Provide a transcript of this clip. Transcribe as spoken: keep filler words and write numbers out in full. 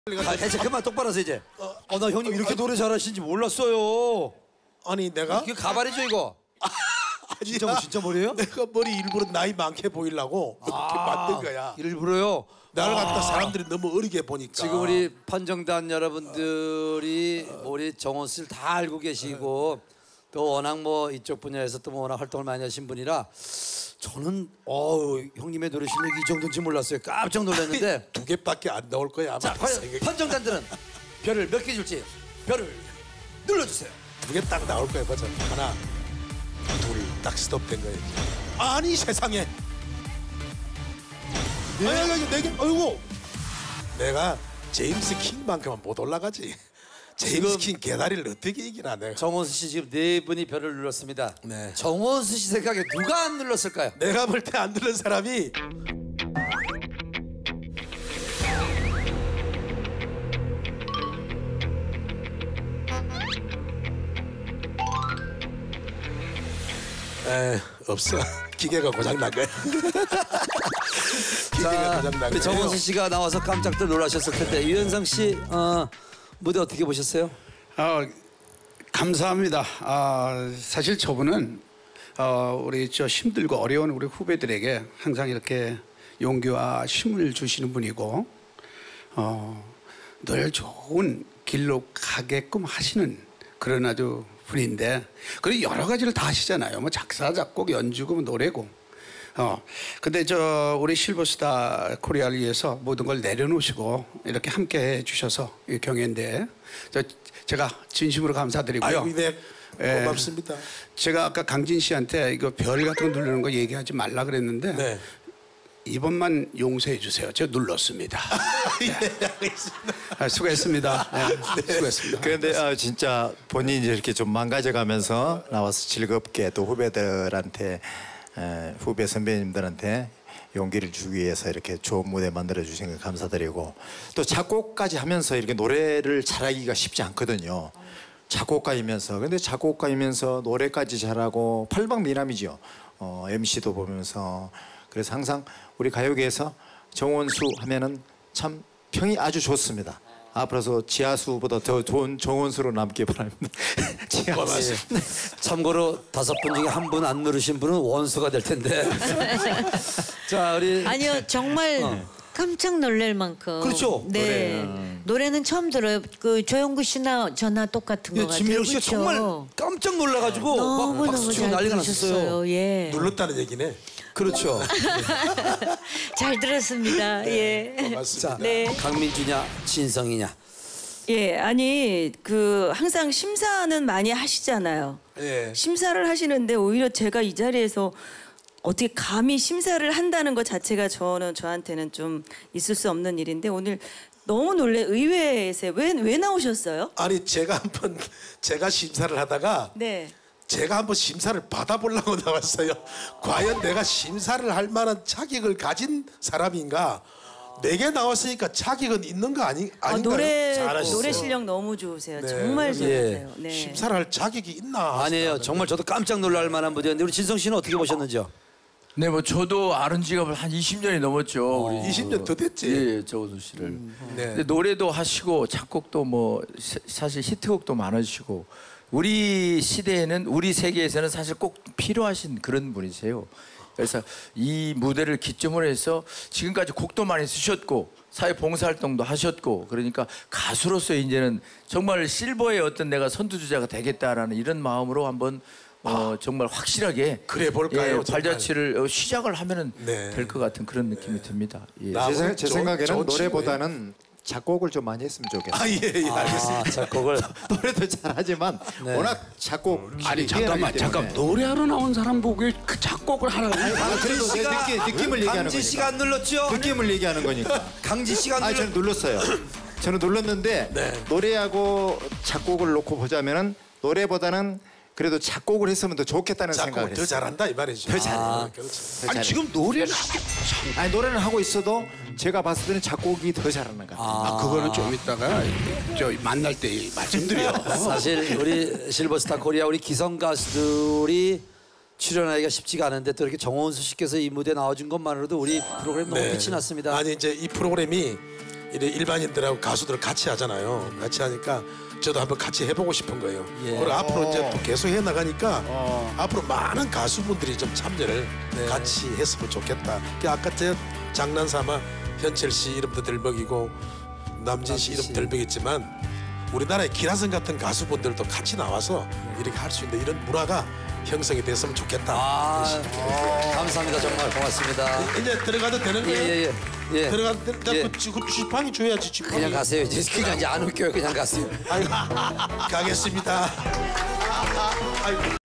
아, 대체 그만 똑바로 하세요 이제. 어, 나 형님 이렇게 노래 잘하시는지 몰랐어요. 아니 내가? 이게 가발이죠 이거? 아니, 진짜 진짜 머리예요? 내가 머리 일부러 나이 많게 보이려고 이렇게 아, 만든 거야. 일부러요? 나를 아. 갖다 사람들이 너무 어리게 보니까. 지금 우리 판정단 여러분들이 우리 정원 씨를 다 알고 계시고 또 워낙 뭐 이쪽 분야에서 또 워낙 활동을 많이 하신 분이라 저는 어우 형님의 노래 실력이 이 정도인지 몰랐어요. 깜짝 놀랐는데 두 개밖에 안 나올 거야. 자, 과연 판정단들은 별을 몇 개 줄지 별을 눌러주세요. 두 개 딱 나올 거야. 보자. 하나, 둘, 딱 스톱된 거야. 아니 세상에. 네? 아니 아니 네 개. 아이고. 내가 제임스 킹만큼은 못 올라가지. 제임스 킹 개다리를 어떻게 이기나 내가. 정원수 씨 지금 네 분이 별을 눌렀습니다. 네. 정원수 씨 생각에 누가 안 눌렀을까요? 내가 볼 때 안 누른 사람이 에 없어. 기계가 고장 난 거야. 기계가 고장 난 거야. 우리 정원수 씨가 나와서 깜짝들 놀라셨을 텐데 유현상 씨 어, 무대 어떻게 보셨어요? 아, 감사합니다. 아, 사실 저분은 어, 우리 저 힘들고 어려운 우리 후배들에게 항상 이렇게 용기와 힘을 주시는 분이고 어, 늘 좋은 길로 가게끔 하시는 그런 아주 분인데 그리고 여러 가지를 다 하시잖아요. 뭐 작사, 작곡, 연주고 뭐 노래고. 어, 근데 저 우리 실버스타 코리아를 위해서 모든 걸 내려놓으시고 이렇게 함께 해주셔서 이 경연대에 저 제가 진심으로 감사드리고요. 아이고, 네. 예, 고맙습니다. 제가 아까 강진 씨한테 이거 별 같은 거 누르는 거 얘기하지 말라 그랬는데 네. 이번만 용서해 주세요. 제가 눌렀습니다. 네, 알겠습니다. 아, 수고했습니다. 네, 수고했습니다. 그런데 아, 진짜 본인이 이렇게 좀 망가져가면서 나와서 즐겁게 또 후배들한테 에, 후배 선배님들한테 용기를 주기 위해서 이렇게 좋은 무대 만들어 주신 거 감사드리고 또 작곡까지 하면서 이렇게 노래를 잘하기가 쉽지 않거든요. 작곡가이면서 근데 작곡가이면서 노래까지 잘하고 팔방미남이죠. 어, 엠시도 보면서 그래서 항상 우리 가요계에서 정원수 하면은 참 평이 아주 좋습니다. 앞으로서 지하수보다 더 좋은 정원수로 남길 바랍니다. 지하수. 네. 참고로 다섯 분 중에 한 분 안 누르신 분은 원수가 될 텐데. 자 우리 아니요 정말 어. 깜짝 놀랄 만큼. 그렇죠. 네 노래. 는 처음 들어요. 그 조영구 씨나 저나 똑같은 거 예, 같아요. 진미령 씨가 그렇죠? 정말 깜짝 놀라가지고 너무 막 박수 너무 치고 잘 난리가 부르셨어요. 났었어요. 예. 눌렀다는 얘기네. 그렇죠. 잘 들었습니다. 예. 고맙습니다. 자, 네. 강민주냐 진성이냐. 예, 아니 그 항상 심사는 많이 하시잖아요. 예. 심사를 하시는데 오히려 제가 이 자리에서 어떻게 감히 심사를 한다는 것 자체가 저는 저한테는 좀 있을 수 없는 일인데 오늘 너무 놀래 의외에서 왜 왜 나오셨어요? 아니 제가 한번 제가 심사를 하다가 네. 제가 한번 심사를 받아보려고 나왔어요. 과연 내가 심사를 할 만한 자격을 가진 사람인가? 내게 나왔으니까 자격은 있는 거 아니 아, 아닌가요? 노래 잘하셨어요. 노래 실력 너무 좋으세요. 네. 정말 예. 잘하세요. 네. 심사를 할 자격이 있나? 아니에요. 정말 저도 깜짝 놀랄 만한 무대였는데 우리 진성 씨는 어떻게 보셨는지요? 네, 뭐 저도 아는 지가 한 이십 년이 넘었죠. 우리 이십 년 더 됐지. 예, 정원수 씨를. 네. 근데 노래도 하시고 작곡도 뭐 사- 사실 히트곡도 많으시고 우리 시대에는 우리 세계에서는 사실 꼭 필요하신 그런 분이세요. 그래서 이 무대를 기점으로 해서 지금까지 곡도 많이 쓰셨고 사회 봉사활동도 하셨고 그러니까 가수로서 이제는 정말 실버의 어떤 내가 선두주자가 되겠다라는 이런 마음으로 한번 어, 정말 확실하게 그래 볼까요, 예, 정말? 발자취를 어, 시작을 하면은 네. 될 것 같은 그런 느낌이 듭니다. 예. 나- 제, 생- 제 좋은- 생각에는 좋은 노래보다는 작곡을 좀 많이 했으면 좋겠어요. 아 예, 예 알겠습니다. 아, 작곡을 노래도 잘하지만 네. 워낙 작곡 아니 잠깐만 때문에. 잠깐 노래하러 나온 사람 보고 그 작곡을 하라고 아, 그래도 내 느낌, 느낌을 얘기하는 강진 씨가 거니까. 안 눌렀죠? 느낌을 얘기하는 거니까. 강진 씨가 안 아, 눌렀. 저는 눌렀어요. 저는 눌렀는데 네. 노래하고 작곡을 놓고 보자면은 노래보다는 그래도 작곡을 했으면 더 좋겠다는 생각을 작곡을 더 했어요. 잘한다 이 말이죠. 더 잘해. 아, 그렇죠. 더 아니 잘해. 지금 노래를 아니 노래는 하고 있어도 제가 봤을 때는 작곡이 더 잘하는 것 같아요. 아, 그거는 좀 이따가 저 만날 때 말씀드려. 사실 우리 실버스타 코리아 우리 기성 가수들이 출연하기가 쉽지가 않은데 또 이렇게 정원수 씨께서 이 무대에 나와준 것만으로도 우리 프로그램 너무 네. 빛이 났습니다. 아니 이제 이 프로그램이 이래 일반인들하고 가수들 같이 하잖아요. 같이 하니까 저도 한번 같이 해보고 싶은 거예요. 예. 그리고 앞으로 이제 또 계속 해 나가니까 앞으로 많은 가수분들이 좀 참여를 네. 같이 했으면 좋겠다. 그 아까 제가 장난삼아 현철 씨 이름도 들먹이고 남진 씨 이름 들먹였지만 우리나라의 기라성 같은 가수분들도 같이 나와서 이렇게 할 수 있는 이런 문화가 형성이 됐으면 좋겠다. 아, 감사합니다. 정말 고맙습니다. 이제 들어가도 되는 거예요? 예예예. 예. 들어가도 되- 예. 그 지- 그 지팡이 줘야지 지팡이. 그냥 가세요. 이제 그냥 이제 안 웃겨요. 그냥 가세요. 아이고, 가겠습니다. 아이고.